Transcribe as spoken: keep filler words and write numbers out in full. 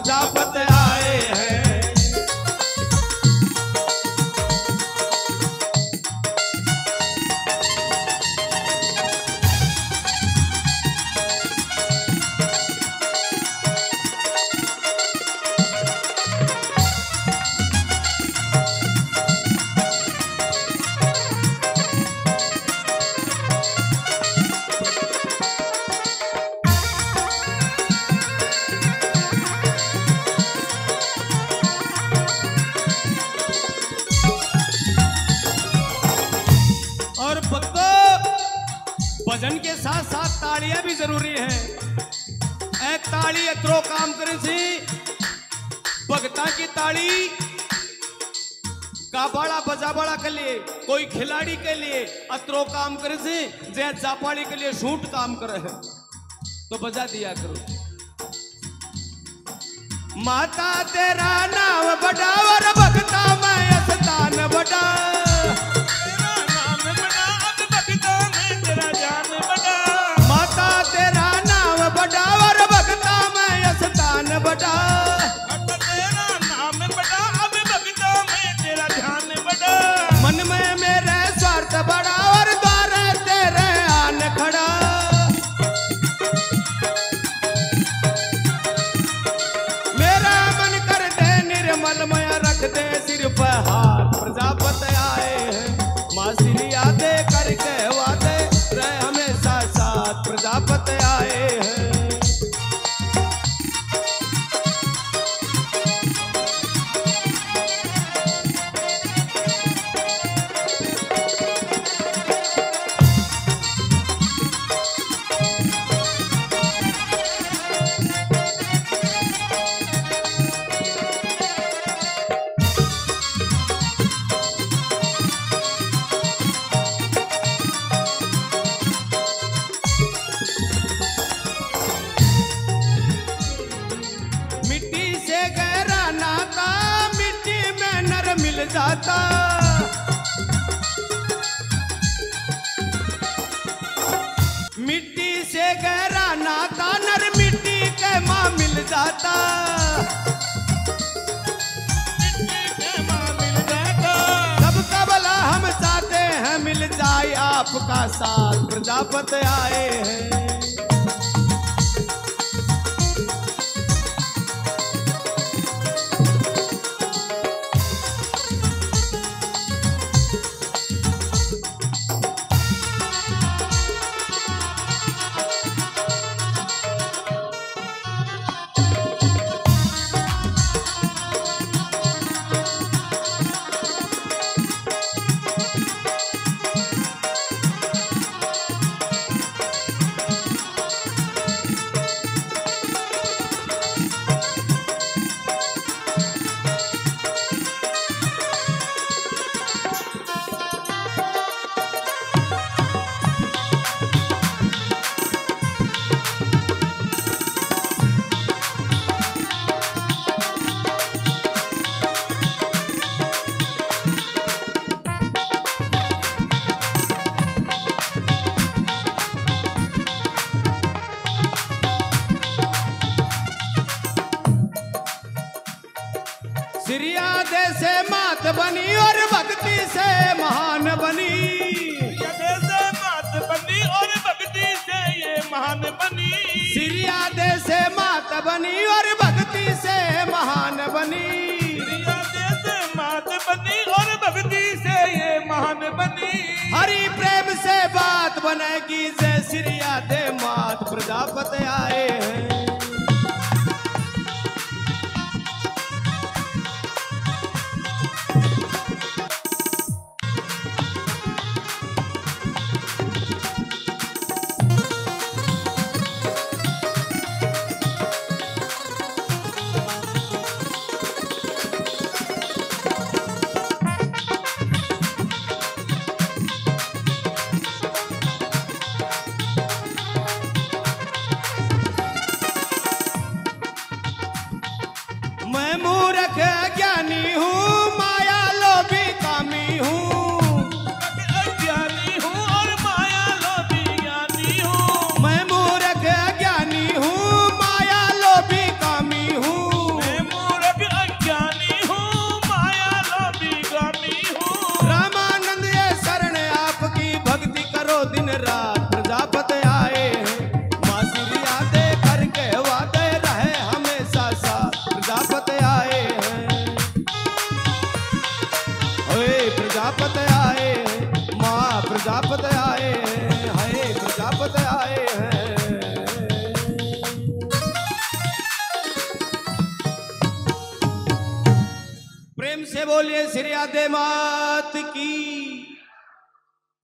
प्रजापति आए हैं। भजन के साथ साथ तालियां भी जरूरी है। एक ताली अत्रो काम करे सी भगता की ताली गाबाड़ा बजाबाड़ा के लिए, कोई खिलाड़ी के लिए अत्रो काम करे सी, जय जापाड़ी के लिए शूट काम करे है तो बजा दिया करो। माता तेरा नाम बड़ा और भगता मैं स्थान बड़ा, बड़ा और भगता मैं स्थान बड़ा, तेरा नाम बड़ा अब भगता में तेरा ध्यान बड़ा, मन में मेरे स्वार्थ बड़ा और द्वार तेरे आन खड़ा। मेरा मन कर दे निर्मल मैं रख दे सिर पे हाथ, प्रजापति आए हैं माँ सिरिया दे करके वादे रहे हमेशा साथ, प्रजापति आए हैं। जाता मिट्टी से गहरा नाता नर मिट्टी के माँ मिल जाता, मिट्टी के माँ मिल जाता, सबका भला हम चाहते हैं मिल जाए आपका साथ, प्रजापति आए हैं। सिरिया दे से मात बनी और भक्ति से महान बनी, सिरिया दे से मात बनी और भक्ति से ये महान बनी, सिरिया दे से मात बनी और भक्ति से महान बनी, सिरिया दे से मात बनी और भक्ति से ये महान बनी। हरि प्रेम से बात बनेगी जय सिरिया दे मात, प्रजापति आए हैं। मैं मूर्ख ज्ञानी हूँ माया लोभी कामी हूँ, ज्ञानी हूँ और माया लोभी ज्ञानी हूँ, मैं मूर्ख ज्ञानी हूँ माया लोभी कामी हूँ, श्री राधे मात